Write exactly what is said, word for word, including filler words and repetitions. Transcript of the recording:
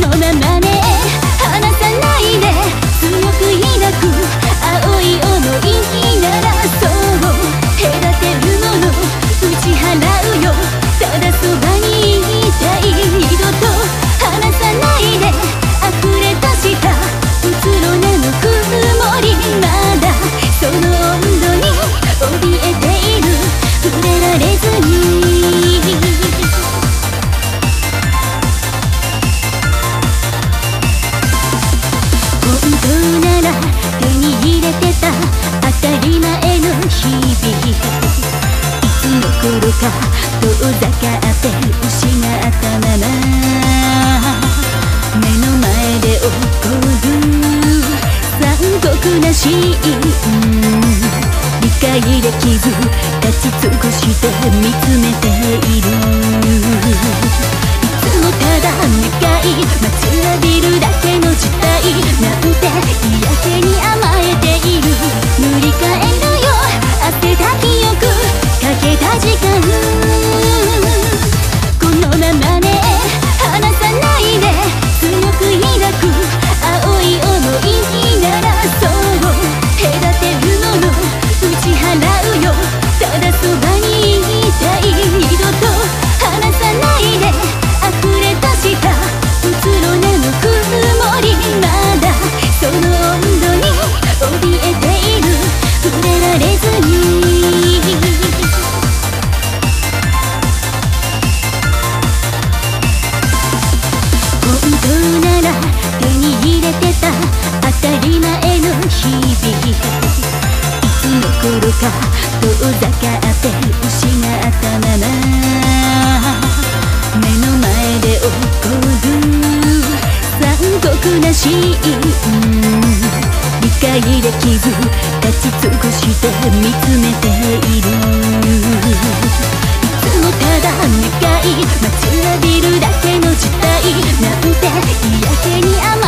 ままね離さないで強く抱く青い想いならそう隔てるもの打ち払うよただそばにいたい二度と離さないで溢れ出したうつろなぬくもりまだその温度に怯えている触れられずに本当なら手に入れてた当たり前の日々いつの頃か遠ざかって失ったまま目の前で起こる残酷なシーン理解できず立ち尽くして見つめているいつもただ願い待ちわびるだけの時代なんて嫌気に甘えている塗り替えるよ汗だ記憶かけた時間このままね離さないで強く抱く青い想いならそう隔てるもの打ち払うよただそばにいたい二度と離さないで溢れ出したうつろなぬくもりまだその温度に怯えている触れられずに本当なら手に入れてた当たり前の日々いつの頃か遠ざかって失ったまま目の前で起こる残酷なシーン理解できず立ち尽くして見つめているいつもただ願い待ちわびるだけの時代なんて嫌気に甘